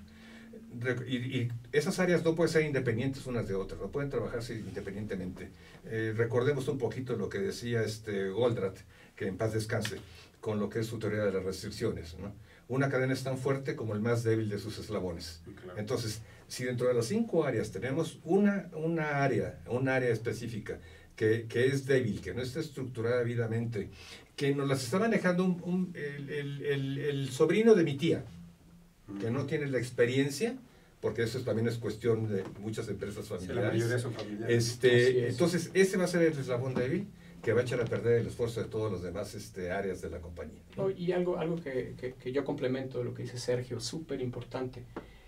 Re- Y, y esas áreas no pueden ser independientes unas de otras, no pueden trabajarse independientemente. Eh, recordemos un poquito lo que decía este Goldratt, que en paz descanse, con lo que es su teoría de las restricciones, ¿no? Una cadena es tan fuerte como el más débil de sus eslabones. Claro. Entonces, si dentro de las cinco áreas tenemos una, una área, un área específica que, que es débil, que no está estructurada debidamente, que nos las está manejando un, un- el, el- el- el sobrino de mi tía, que no tiene la experiencia, porque eso también es cuestión de muchas empresas Sí, la familiares. mayoría son familiares. Este, Así es. entonces, ese va a ser el eslabón débil que va a echar a perder el esfuerzo de todos los demás este, áreas de la compañía. No, y algo, algo que, que, que yo complemento de lo que dice Sergio, súper importante.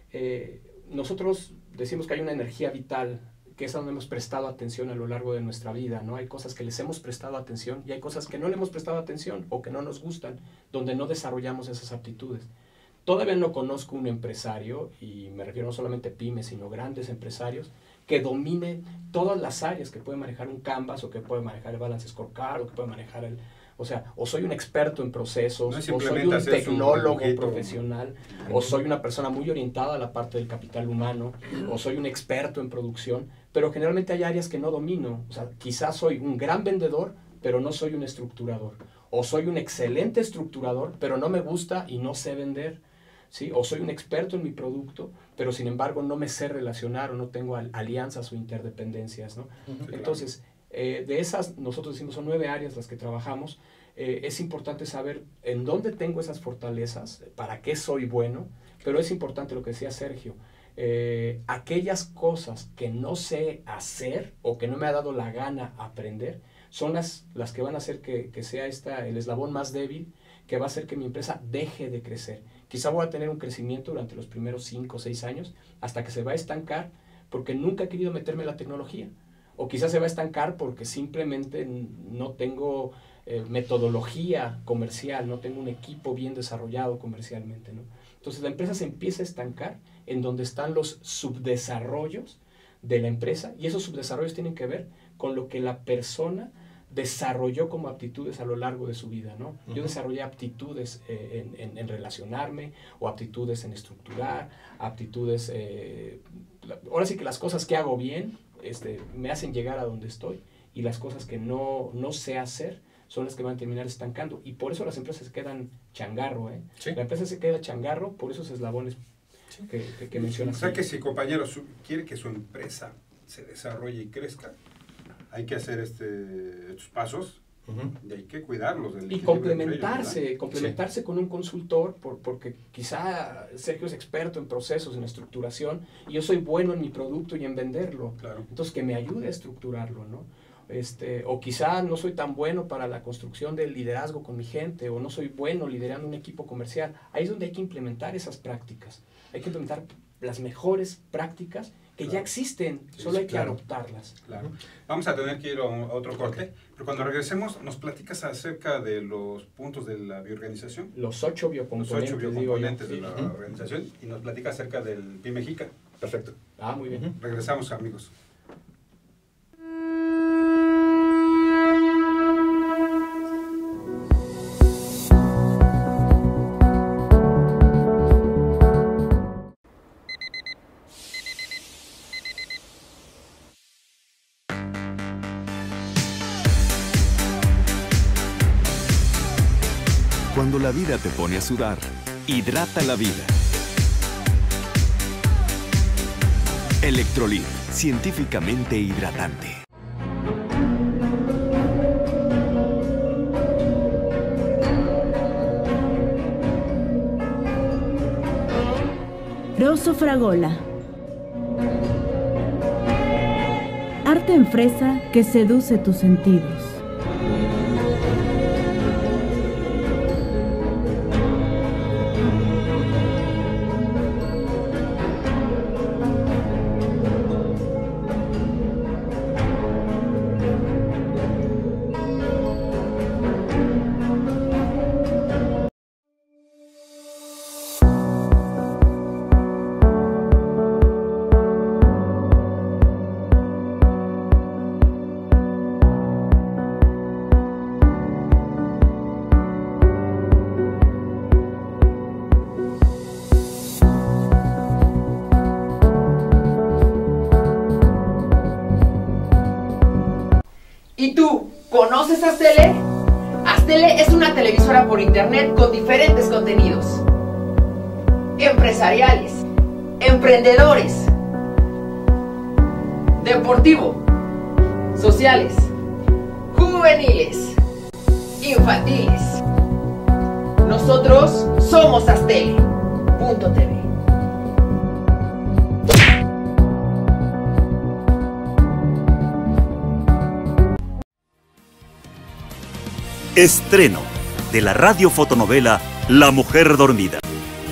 Eh, nosotros decimos que hay una energía vital, que es a donde hemos prestado atención a lo largo de nuestra vida, ¿no? Hay cosas que les hemos prestado atención y hay cosas que no le hemos prestado atención o que no nos gustan, donde no desarrollamos esas aptitudes. Todavía no conozco un empresario, y me refiero no solamente a pymes, sino grandes empresarios, que domine todas las áreas que puede manejar un Canvas, o que puede manejar el Balance Scorecard, o que puede manejar el... O sea, o soy un experto en procesos, No es o soy simplemente un hacer su tecnólogo dibujito. profesional, o soy una persona muy orientada a la parte del capital humano, o soy un experto en producción, pero generalmente hay áreas que no domino. O sea, quizás soy un gran vendedor, pero no soy un estructurador. O soy un excelente estructurador, pero no me gusta y no sé vender. ¿Sí? O soy un experto en mi producto, pero sin embargo no me sé relacionar o no tengo al- alianzas o interdependencias, ¿no? claro. Entonces, eh, de esas, nosotros decimos, son nueve áreas las que trabajamos. Eh, es importante saber en dónde tengo esas fortalezas, para qué soy bueno, pero es importante lo que decía Sergio, eh, aquellas cosas que no sé hacer o que no me ha dado la gana aprender, son las, las que van a hacer que, que sea esta, el eslabón más débil, que va a hacer que mi empresa deje de crecer. Quizá voy a tener un crecimiento durante los primeros cinco o seis años, hasta que se va a estancar, porque nunca he querido meterme en la tecnología. O quizás se va a estancar porque simplemente no tengo eh, metodología comercial, no tengo un equipo bien desarrollado comercialmente, ¿no? Entonces la empresa se empieza a estancar en donde están los subdesarrollos de la empresa, y esos subdesarrollos tienen que ver con lo que la persona desarrolló como aptitudes a lo largo de su vida, ¿no? Yo Ujú. desarrollé aptitudes eh, en, en, en relacionarme, o aptitudes en estructurar, aptitudes, eh, la- ahora sí que las cosas que hago bien este, me hacen llegar a donde estoy, y las cosas que no, no sé hacer son las que van a terminar estancando, y por eso las empresas se quedan changarro, ¿eh? Sí. La empresa se queda changarro por esos eslabones sí. que, que, que mencionas. O sea que si, compañero, su, quiere que su empresa se desarrolle y crezca, hay que hacer este, estos pasos. Uh-huh. Y hay que cuidarlos. Del y complementarse, ellos, complementarse sí. con un consultor, por, porque quizá Sergio es experto en procesos, en estructuración, y yo soy bueno en mi producto y en venderlo. Claro. Entonces, que me ayude a estructurarlo, ¿no? Este, o quizá no soy tan bueno para la construcción del liderazgo con mi gente, o no soy bueno liderando un equipo comercial. Ahí es donde hay que implementar esas prácticas. Hay que implementar las mejores prácticas que claro. ya existen, sí, solo hay que claro. adoptarlas. Claro. Vamos a tener que ir a, un, a otro corte, pero cuando regresemos, ¿nos platicas acerca de los puntos de la bioorganización? Los ocho biocomponentes, los ocho biocomponentes digo yo. de la Uh-huh. organización, y nos platica acerca del Pymexica. Perfecto. Ah, muy bien. Uh-huh. Regresamos, amigos. Cuando la vida te pone a sudar, hidrata la vida. Electrolit, científicamente hidratante. Rosso Fragola. Arte en fresa que seduce tus sentidos. ¿Y tú, conoces Astele? Astele es una televisora por internet con diferentes contenidos empresariales, emprendedores, deportivo, sociales, juveniles, infantiles. Nosotros somos Astele punto t v. Estreno de la radiofotonovela La Mujer Dormida.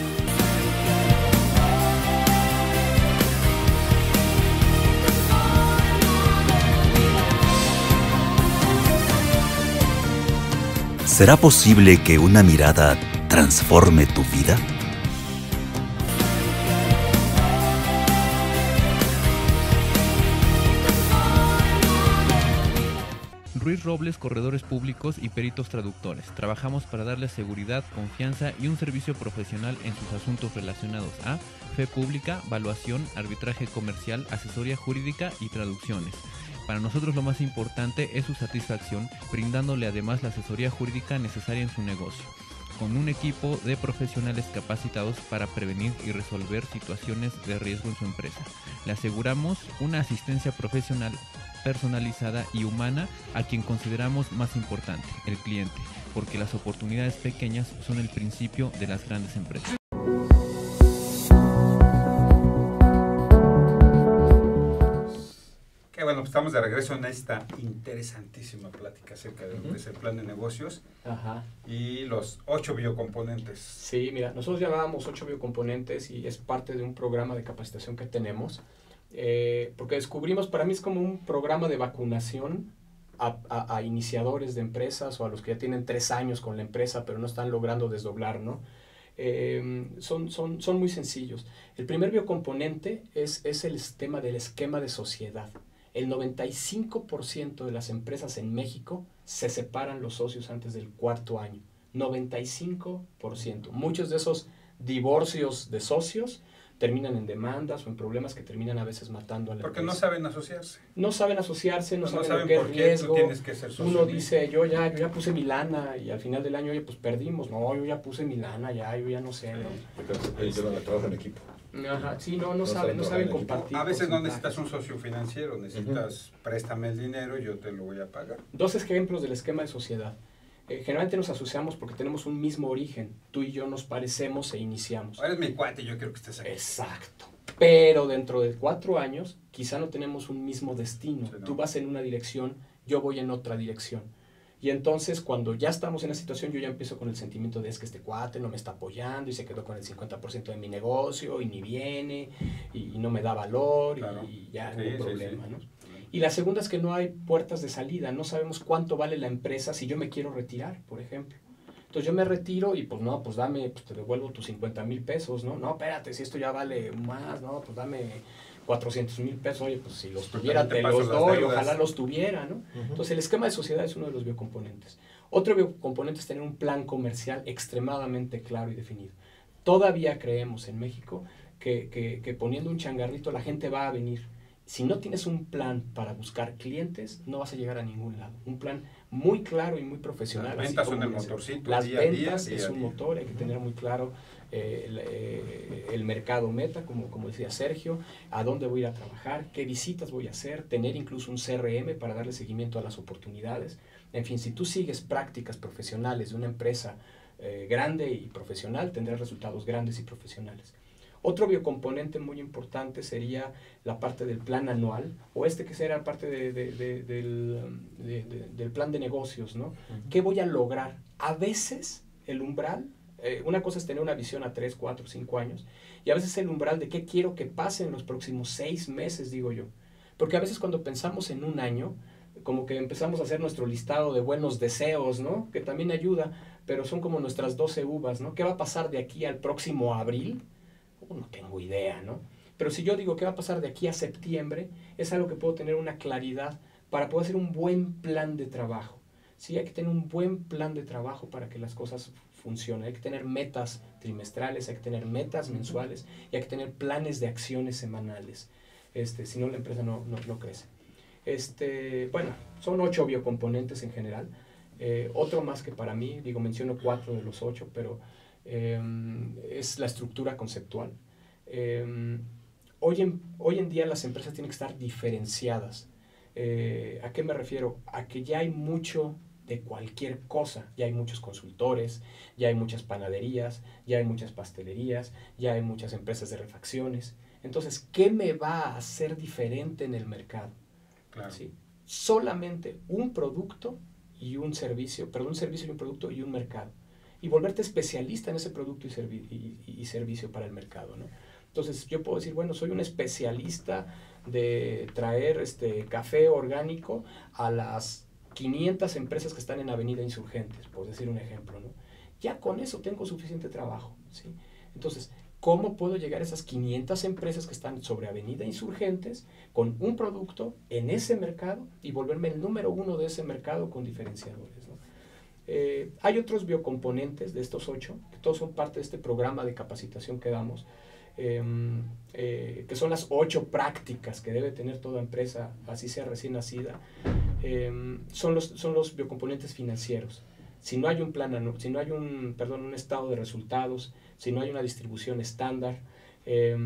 ¿Será posible que una mirada transforme tu vida? Ruiz Robles, corredores públicos y peritos traductores. Trabajamos para darles seguridad, confianza y un servicio profesional en sus asuntos relacionados a fe pública, valuación, arbitraje comercial, asesoría jurídica y traducciones. Para nosotros lo más importante es su satisfacción, brindándole además la asesoría jurídica necesaria en su negocio, con un equipo de profesionales capacitados para prevenir y resolver situaciones de riesgo en su empresa. Le aseguramos una asistencia profesional personalizada y humana a quien consideramos más importante, el cliente, porque las oportunidades pequeñas son el principio de las grandes empresas. Qué bueno, pues estamos de regreso en esta interesantísima plática acerca de lo que es el plan de negocios. Ajá. Y los ocho biocomponentes. Sí, mira, nosotros llamábamos ocho biocomponentes y es parte de un programa de capacitación que tenemos. Eh, porque descubrimos, para mí es como un programa de vacunación a, a, a iniciadores de empresas o a los que ya tienen tres años con la empresa pero no están logrando desdoblar, ¿no? Eh, son, son, son muy sencillos. El primer biocomponente es, es el tema del esquema de sociedad. El noventa y cinco por ciento de las empresas en México se separan los socios antes del cuarto año. noventa y cinco por ciento. Muchos de esos divorcios de socios terminan en demandas o en problemas que terminan a veces matando a la Porque empresa. no saben asociarse. No saben asociarse, no, no saben, saben lo que por es qué riesgo. tú tienes que ser socio. Uno dice, yo ya, yo ya puse mi lana y al final del año, oye, pues perdimos. No, yo ya puse mi lana, ya, yo ya no sé, ¿no? Ellos llevan el trabajo en equipo. Ajá, sí, no, no, no saben, no saben compartir. A veces no necesitas un socio financiero, necesitas uh-huh. préstame el dinero y yo te lo voy a pagar. Dos ejemplos del esquema de sociedad. Eh, generalmente nos asociamos porque tenemos un mismo origen. Tú y yo nos parecemos e iniciamos. Eres mi cuate y yo quiero que estés aquí. Exacto. Pero dentro de cuatro años, quizá no tenemos un mismo destino. Sí, no. Tú vas en una dirección, yo voy en otra dirección. Y entonces, cuando ya estamos en la situación, yo ya empiezo con el sentimiento de es que este cuate no me está apoyando y se quedó con el cincuenta por ciento de mi negocio y ni viene y, y no me da valor claro. y, y ya no hay sí, problema, sí, sí. ¿no? Y la segunda es que no hay puertas de salida, no sabemos cuánto vale la empresa si yo me quiero retirar, por ejemplo. Entonces yo me retiro y pues no, pues dame, pues te devuelvo tus cincuenta mil pesos, ¿no? No, espérate, si esto ya vale más, no, pues dame cuatrocientos mil pesos, oye, pues si los tuviera te los doy, ojalá los tuviera, ¿no? Uh-huh. Entonces el esquema de sociedad es uno de los biocomponentes. Otro biocomponente es tener un plan comercial extremadamente claro y definido. Todavía creemos en México que, que, que poniendo un changarrito la gente va a venir. Si no tienes un plan para buscar clientes, no vas a llegar a ningún lado. Un plan muy claro y muy profesional. Las ventas son el motorcito. Las día ventas día, es día, un día. motor, hay que tener muy claro eh, el, eh, el mercado meta, como, como decía Sergio, a dónde voy a ir a trabajar, qué visitas voy a hacer, tener incluso un C R M para darle seguimiento a las oportunidades. En fin, si tú sigues prácticas profesionales de una empresa eh, grande y profesional, tendrás resultados grandes y profesionales. Otro biocomponente muy importante sería la parte del plan anual, o este que será parte de, de, de, del, de, de, del plan de negocios, ¿no? Uh-huh. ¿Qué voy a lograr? A veces el umbral, eh, una cosa es tener una visión a tres, cuatro, cinco años, y a veces el umbral de qué quiero que pase en los próximos seis meses, digo yo. Porque a veces cuando pensamos en un año, como que empezamos a hacer nuestro listado de buenos deseos, ¿no? Que también ayuda, pero son como nuestras doce uvas, ¿no? ¿Qué va a pasar de aquí al próximo abril? No tengo idea, ¿no? Pero si yo digo qué va a pasar de aquí a septiembre, es algo que puedo tener una claridad para poder hacer un buen plan de trabajo. Sí, hay que tener un buen plan de trabajo para que las cosas funcionen. Hay que tener metas trimestrales, hay que tener metas mensuales y hay que tener planes de acciones semanales. Este, si no, la empresa no, no, no crece. Este, bueno, son ocho biocomponentes en general. Eh, otro más que para mí, digo, menciono cuatro de los ocho, pero Eh, es la estructura conceptual. Eh, hoy, en, hoy en día las empresas tienen que estar diferenciadas. Eh, ¿A qué me refiero? A que ya hay mucho de cualquier cosa. Ya hay muchos consultores, ya hay muchas panaderías, ya hay muchas pastelerías, ya hay muchas empresas de refacciones. Entonces, ¿qué me va a hacer diferente en el mercado? Claro. ¿Sí? Solamente un producto y un servicio, perdón, un servicio y un producto y un mercado. Y volverte especialista en ese producto y, servi y, y servicio para el mercado, ¿no? Entonces yo puedo decir, bueno, soy un especialista de traer este café orgánico a las quinientas empresas que están en Avenida Insurgentes, por decir un ejemplo, ¿no? Ya con eso tengo suficiente trabajo, ¿sí? Entonces, ¿cómo puedo llegar a esas quinientas empresas que están sobre Avenida Insurgentes con un producto en ese mercado y volverme el número uno de ese mercado con diferenciadores, ¿no? Eh, hay otros biocomponentes de estos ocho, que todos son parte de este programa de capacitación que damos, eh, eh, que son las ocho prácticas que debe tener toda empresa, así sea recién nacida. Eh, son, los, son los biocomponentes financieros. Si no hay un plan, si no hay un, perdón, un estado de resultados, si no hay una distribución estándar, eh,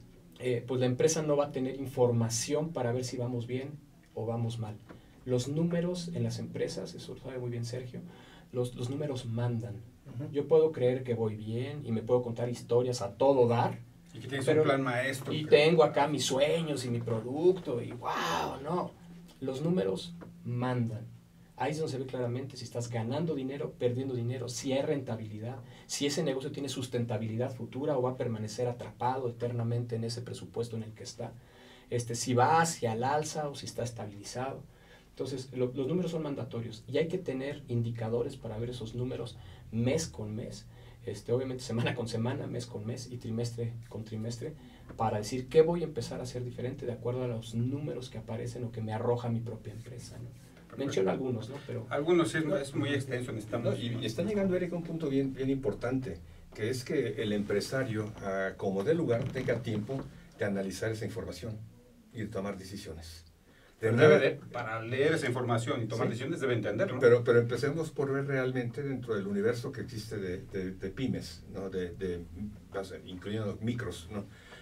eh, pues la empresa no va a tener información para ver si vamos bien o vamos mal. Los números en las empresas, eso lo sabe muy bien Sergio, los, los números mandan. Uh-huh. Yo puedo creer que voy bien y me puedo contar historias a todo dar. Y que tienes pero, un plan maestro. Y pero... tengo acá mis sueños y mi producto y wow, no. Los números mandan. Ahí es donde se ve claramente si estás ganando dinero, perdiendo dinero, si hay rentabilidad, si ese negocio tiene sustentabilidad futura o va a permanecer atrapado eternamente en ese presupuesto en el que está. Este, si va hacia el alza o si está estabilizado. Entonces, lo, los números son mandatorios y hay que tener indicadores para ver esos números mes con mes, este, obviamente semana con semana, mes con mes y trimestre con trimestre, para decir qué voy a empezar a hacer diferente de acuerdo a los números que aparecen o que me arroja mi propia empresa, ¿no? Menciono algunos, ¿no? Pero algunos es, es muy extenso, necesitamos... No, y, y está llegando, Eric, a un punto bien, bien importante, que es que el empresario, uh, como dé lugar, tenga tiempo de analizar esa información y de tomar decisiones. De debe de, para leer esa información y tomar sí. decisiones debe entenderlo, ¿no? Pero, pero empecemos por ver realmente dentro del universo que existe de, de, de pymes, ¿no? de, de, incluyendo los micros, ¿no?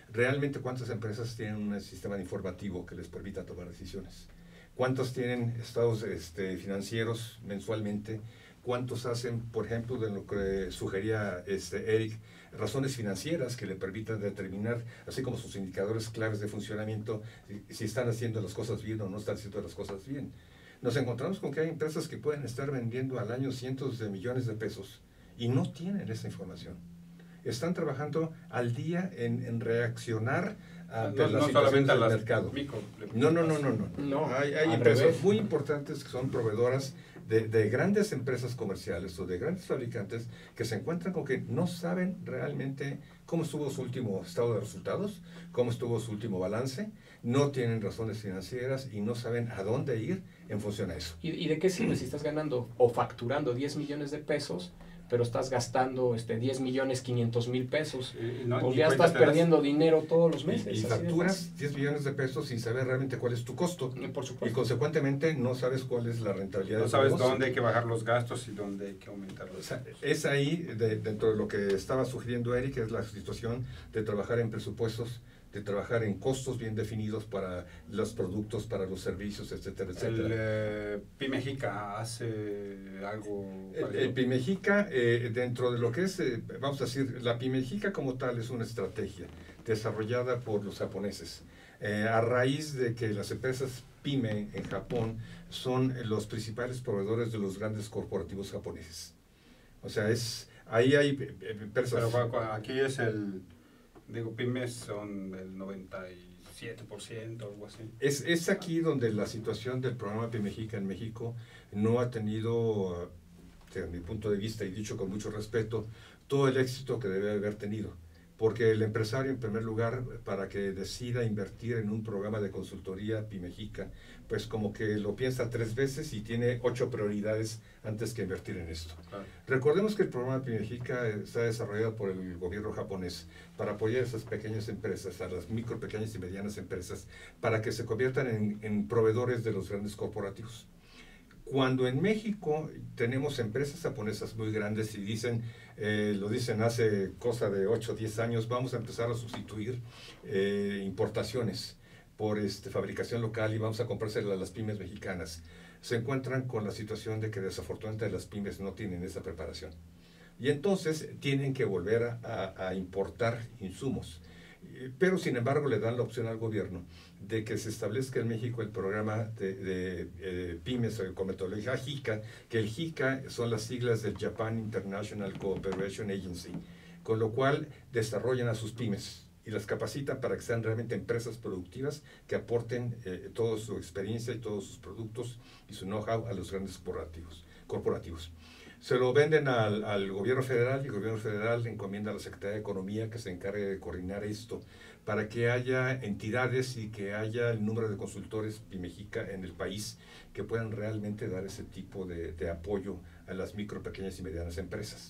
realmente cuántas empresas tienen un sistema informativo que les permita tomar decisiones. ¿Cuántos tienen estados este, financieros mensualmente? ¿Cuántos hacen, por ejemplo, de lo que sugería este Eric, razones financieras que le permitan determinar, así como sus indicadores claves de funcionamiento, si, si están haciendo las cosas bien o no están haciendo las cosas bien? Nos encontramos con que hay empresas que pueden estar vendiendo al año cientos de millones de pesos y no tienen esa información. Están trabajando al día en, en reaccionar a no, las no situaciones del las mercado. Micro, no, no, no, no, no. no hay hay empresas revés. muy importantes que son proveedoras de, de grandes empresas comerciales o de grandes fabricantes que se encuentran con que no saben realmente cómo estuvo su último estado de resultados, cómo estuvo su último balance, no tienen razones financieras y no saben a dónde ir en función a eso. ¿Y, y de qué sirve si estás ganando o facturando diez millones de pesos, pero estás gastando este, diez millones quinientos mil pesos? Eh, no, pues ya estás perdiendo dinero todos los meses. Y, y facturas diez millones de pesos sin saber realmente cuál es tu costo. Y, por supuesto. Y consecuentemente no sabes cuál es la rentabilidad. No sabes dónde hay que bajar los gastos y dónde hay que aumentar los o sea, gastos. Es ahí, de, dentro de lo que estaba sugiriendo Eric, es la situación de trabajar en presupuestos, de trabajar en costos bien definidos para los productos, para los servicios, etcétera, etcétera. ¿El eh, Pimejica hace algo El, el Pimejica, eh, dentro de lo que es, eh, vamos a decir, la Pimejica como tal es una estrategia desarrollada por los japoneses. Eh, a raíz de que las empresas Pyme en Japón son los principales proveedores de los grandes corporativos japoneses. O sea, es ahí hay empresas... Pero aquí es el... Digo, pymes son el noventa y siete por ciento, algo así. Es, es aquí donde la situación del programa Pimejica en México no ha tenido, desde mi punto de vista, y dicho con mucho respeto, todo el éxito que debe haber tenido. Porque el empresario, en primer lugar, para que decida invertir en un programa de consultoría Pimejica, pues como que lo piensa tres veces y tiene ocho prioridades antes que invertir en esto. Claro. Recordemos que el programa Pimejica está desarrollado por el gobierno japonés para apoyar a esas pequeñas empresas, a las micro, pequeñas y medianas empresas, para que se conviertan en, en proveedores de los grandes corporativos. Cuando en México tenemos empresas japonesas muy grandes y dicen, eh, lo dicen hace cosa de ocho o diez años, vamos a empezar a sustituir eh, importaciones por este, fabricación local y vamos a comprársela a las pymes mexicanas, se encuentran con la situación de que desafortunadamente las pymes no tienen esa preparación. Y entonces tienen que volver a, a importar insumos. Pero sin embargo le dan la opción al gobierno de que se establezca en México el programa de, de eh, pymes con metodología JICA, que el JICA son las siglas del Japan International Cooperation Agency, con lo cual desarrollan a sus pymes y las capacitan para que sean realmente empresas productivas que aporten eh, toda su experiencia y todos sus productos y su know-how a los grandes corporativos. corporativos. Se lo venden al, al gobierno federal y el gobierno federal encomienda a la Secretaría de Economía que se encargue de coordinar esto para que haya entidades y que haya el número de consultores Pimejica en el país que puedan realmente dar ese tipo de, de apoyo a las micro, pequeñas y medianas empresas.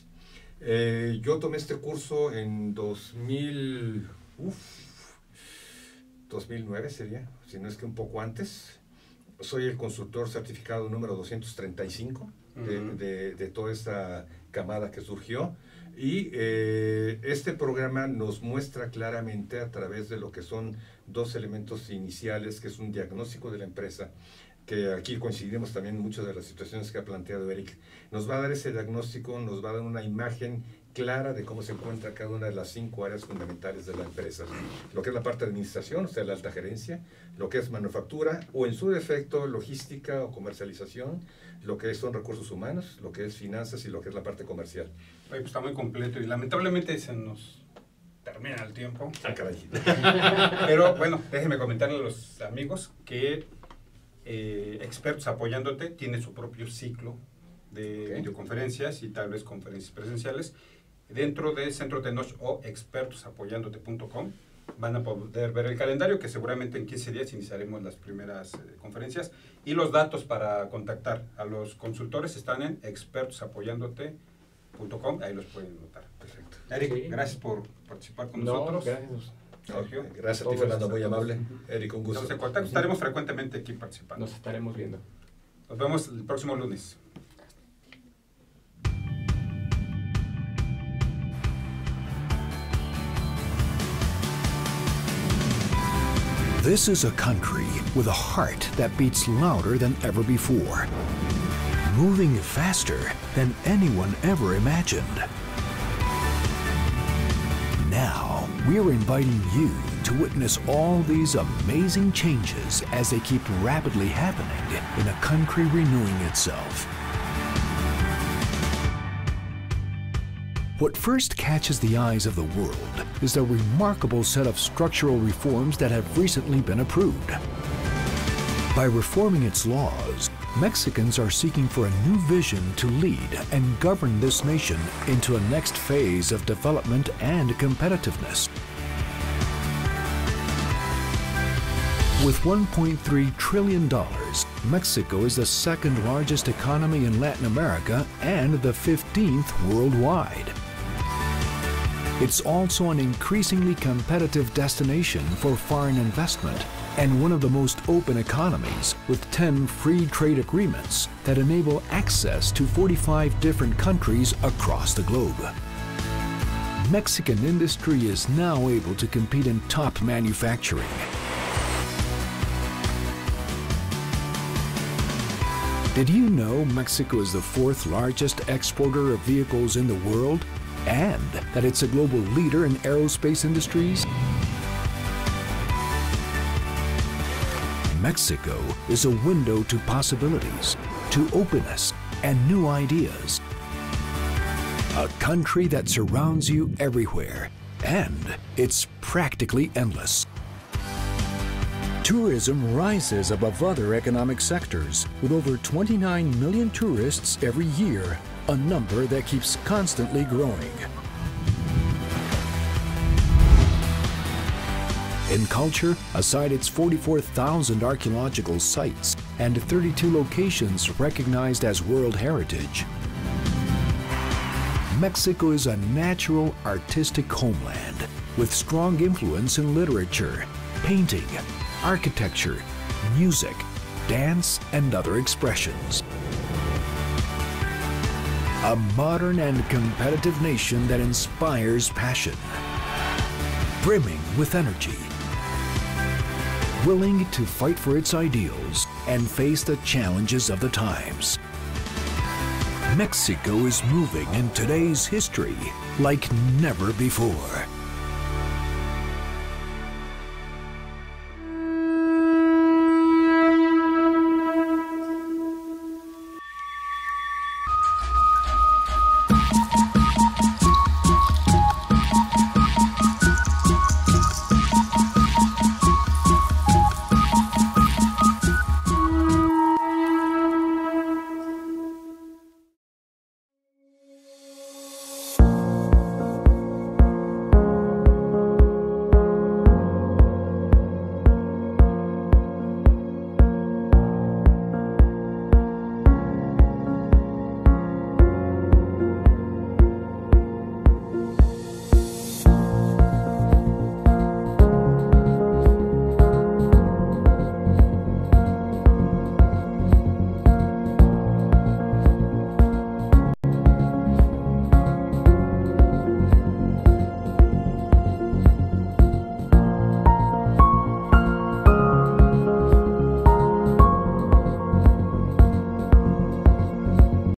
Eh, yo tomé este curso en dos mil, uf, dos mil nueve sería, si no es que un poco antes. Soy el consultor certificado número doscientos treinta y cinco de, uh-huh. de, de toda esta camada que surgió. Y eh, este programa nos muestra claramente a través de lo que son dos elementos iniciales, que es un diagnóstico de la empresa, que aquí coincidimos también en muchas de las situaciones que ha planteado Eric. Nos va a dar ese diagnóstico, nos va a dar una imagen clara de cómo se encuentra cada una de las cinco áreas fundamentales de la empresa. Lo que es la parte de administración, o sea, la alta gerencia, lo que es manufactura, o en su defecto, logística o comercialización, lo que son recursos humanos, lo que es finanzas y lo que es la parte comercial. Oye, pues está muy completo y lamentablemente se nos termina el tiempo. Ah, caray. Pero bueno, déjenme comentarle a los amigos que eh, Expertos Apoyándote tiene su propio ciclo de okay. videoconferencias y tal vez conferencias presenciales dentro de Centro Tenoch o expertos apoyándote punto com. Van a poder ver el calendario, que seguramente en quince días iniciaremos las primeras eh, conferencias, y los datos para contactar a los consultores están en expertos apoyándote punto com, ahí los pueden notar. Perfecto. Eric, sí. gracias por participar con no, nosotros. Gracias. Sergio. No, gracias a ti, Fernando, muy amable. Eric, un gusto. Estamos en contacto, estaremos frecuentemente aquí participando. Nos estaremos viendo. Nos vemos el próximo lunes. This is a country with a heart that beats louder than ever before, moving faster than anyone ever imagined. Now, we're inviting you to witness all these amazing changes as they keep rapidly happening in a country renewing itself. What first catches the eyes of the world is the remarkable set of structural reforms that have recently been approved. By reforming its laws, Mexicans are seeking for a new vision to lead and govern this nation into a next phase of development and competitiveness. With one point three trillion dollars, Mexico is the second largest economy in Latin America and the fifteenth worldwide. It's also an increasingly competitive destination for foreign investment and one of the most open economies, with ten free trade agreements that enable access to forty-five different countries across the globe. Mexican industry is now able to compete in top manufacturing. Did you know Mexico is the fourth largest exporter of vehicles in the world, and that it's a global leader in aerospace industries? Mexico is a window to possibilities, to openness, and new ideas. A country that surrounds you everywhere, and it's practically endless. Tourism rises above other economic sectors, with over twenty-nine million tourists every year, a number that keeps constantly growing. In culture, aside its forty-four thousand archaeological sites and thirty-two locations recognized as World Heritage, Mexico is a natural artistic homeland with strong influence in literature, painting, architecture, music, dance, and other expressions. A modern and competitive nation that inspires passion, brimming with energy, willing to fight for its ideals and face the challenges of the times. Mexico is moving in today's history like never before.